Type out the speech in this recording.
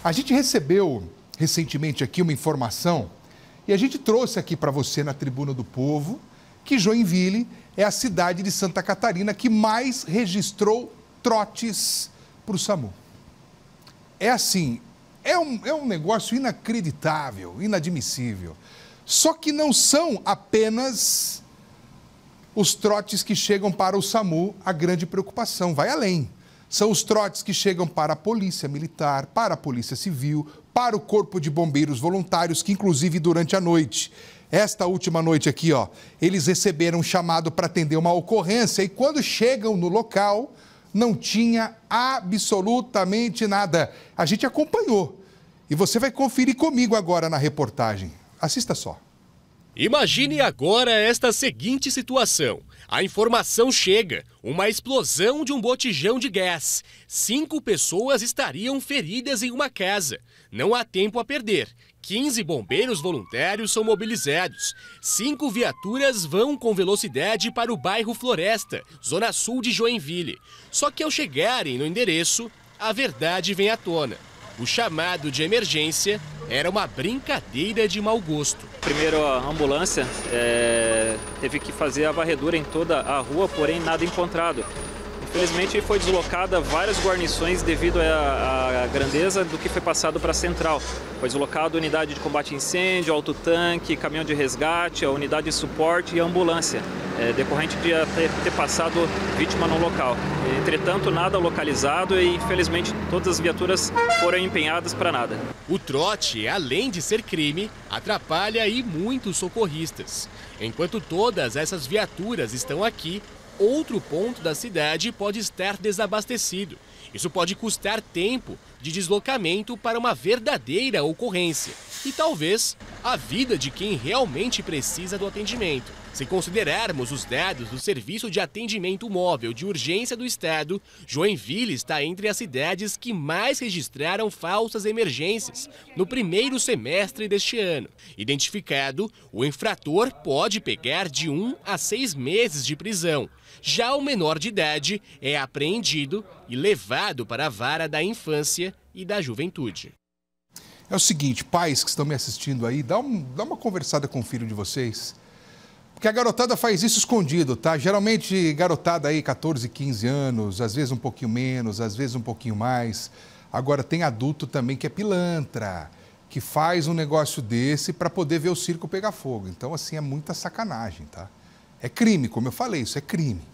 A gente recebeu recentemente aqui uma informação e a gente trouxe aqui para você na Tribuna do Povo que Joinville é a cidade de Santa Catarina que mais registrou trotes para o SAMU. É assim, é um negócio inacreditável, inadmissível. Só que não são apenas os trotes que chegam para o SAMU a grande preocupação, vai além. São os trotes que chegam para a Polícia Militar, para a Polícia Civil, para o Corpo de Bombeiros Voluntários, que inclusive durante a noite, esta última noite aqui, ó, eles receberam um chamado para atender uma ocorrência e quando chegam no local, não tinha absolutamente nada. A gente acompanhou e você vai conferir comigo agora na reportagem. Assista só. Imagine agora esta seguinte situação. A informação chega, uma explosão de um botijão de gás. 5 pessoas estariam feridas em uma casa. Não há tempo a perder. 15 bombeiros voluntários são mobilizados. 5 viaturas vão com velocidade para o bairro Floresta, zona sul de Joinville. Só que ao chegarem no endereço, a verdade vem à tona. O chamado de emergência era uma brincadeira de mau gosto. Primeiro, a ambulância teve que fazer a varredura em toda a rua, porém nada encontrado. Infelizmente foi deslocada várias guarnições devido à grandeza do que foi passado para a central. Foi deslocada a unidade de combate a incêndio, autotanque, caminhão de resgate, a unidade de suporte e a ambulância, decorrente de ter passado vítima no local. Entretanto, nada localizado e infelizmente todas as viaturas foram empenhadas para nada. O trote, além de ser crime, atrapalha e muitos socorristas. Enquanto todas essas viaturas estão aqui, outro ponto da cidade pode estar desabastecido. Isso pode custar tempo de deslocamento para uma verdadeira ocorrência e talvez a vida de quem realmente precisa do atendimento. Se considerarmos os dados do Serviço de Atendimento Móvel de Urgência do Estado, Joinville está entre as cidades que mais registraram falsas emergências no primeiro semestre deste ano. Identificado, o infrator pode pegar de 1 a 6 meses de prisão. Já o menor de idade é apreendido e levado para a vara da infância e da juventude. É o seguinte, pais que estão me assistindo aí, dá uma conversada com o filho de vocês. Porque a garotada faz isso escondido, tá? Geralmente garotada aí, 14, 15 anos, às vezes um pouquinho menos, às vezes um pouquinho mais. Agora tem adulto também que é pilantra, que faz um negócio desse para poder ver o circo pegar fogo. Então, assim, é muita sacanagem, tá? É crime, como eu falei, isso é crime.